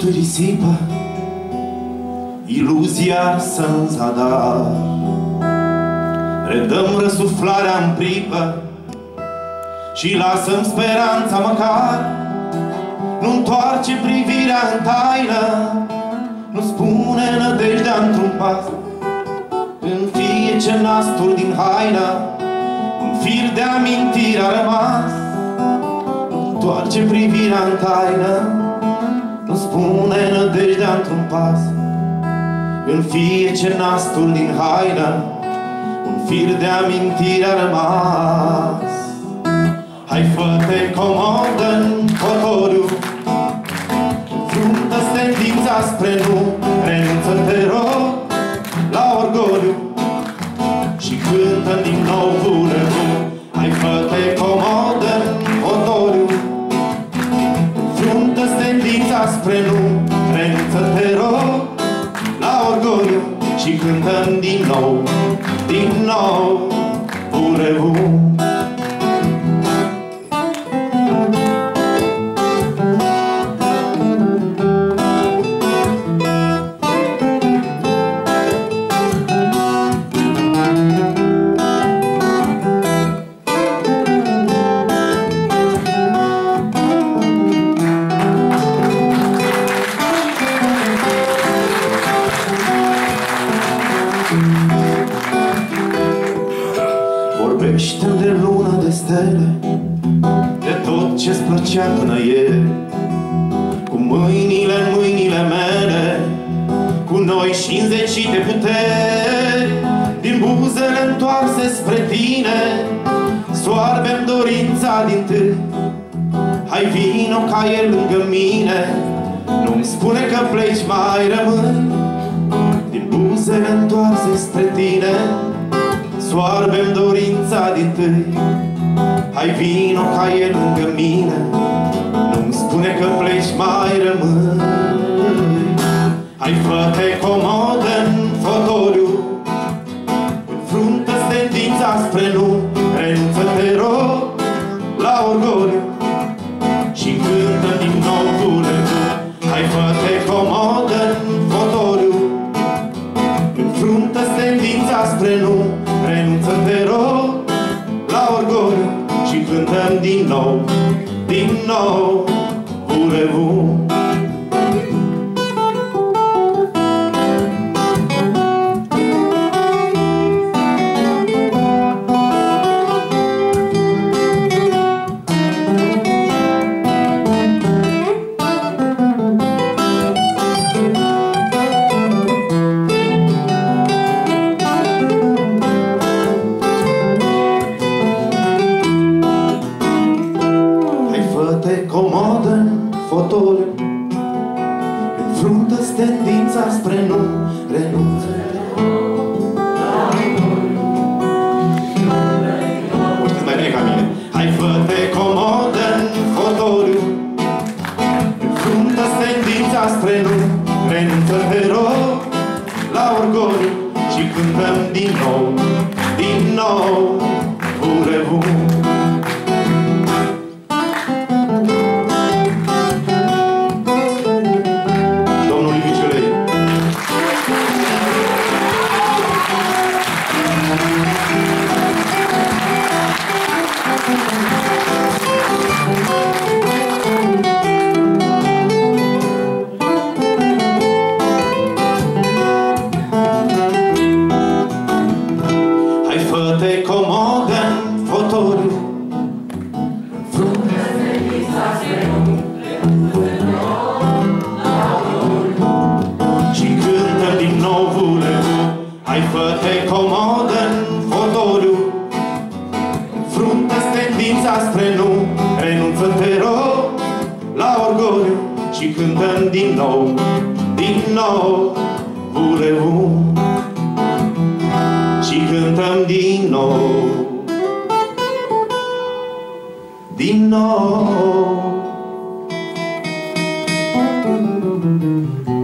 risipă, iluzia să-n zadar. Redăm răsuflarea în pripă și lasăm speranța măcar. Nu întoarce privirea în taină, nu spune nădejdea într-un pas. În fie ce nasturi din haină, un fir de amintire a rămas. Nu întoarce privirea în taină, nu spune nădejdea într-un pas. În fie ce nasturi din haină, un fir de amintire a rămas. Hai, fă-te comodă în fotoliu, fruntă tendința spre nu, renunță, te rog, la orgoliu și cântă din nou bulevu. Hai, fă-te comodă în fotoliu, fruntă tendința spre nu, renunță, te rog, la orgoliu și cântăm din nou bulevu. Vorbește-mi de lună, de stele, de tot ce-ți plăcea până ieri. Cu mâinile în mâinile mele, cu noi și înzecite puteri, din buzele întoarse spre tine, soarbem dorința din tâi. Hai, vino ca el lângă mine, nu-mi spune că pleci, mai rămâi. Din buzele întoarse spre tine, soarbem dorința din tâi. Hai, vino ca el lângă mine, nu-mi spune că pleci, mai rămâi. Hai, fă-te comodă în fotoliu, în fruntă-ți tendința spre nu, renunță, te rog, la orgoliu și cântă din nou bulevu. Hai, fă-te comodă în fotoliu, în fruntă-ți tendința spre nu, renunță, te rog, la orgoliu și cântăm din nou bulevu. Comodă în fotoliu, în fruntă-ți tendința spre nu, renunță. Uite, mai bine ca mine. Hai, fă-te comodă în fotoliu, în fruntă-ți tendința spre nu, renunță, te rog, la orgoliu și cântăm din nou bulevu. Hai, fă-te comodă în fotoliu, și cântă din nou bulevu. Hai, fă-te comodă în fotoliu, fruntă-ți tendința spre nu, renunță, te rog, la orgoliu și cântăm din nou bulevu. Și cântăm din nou